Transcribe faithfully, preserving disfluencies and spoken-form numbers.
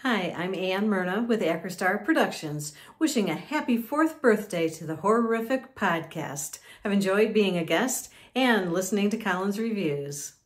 Hi, I'm Ann Myrna with Acrostar Productions, wishing a happy fourth birthday to the HORRORific podcast. I've enjoyed being a guest and listening to Colin's reviews.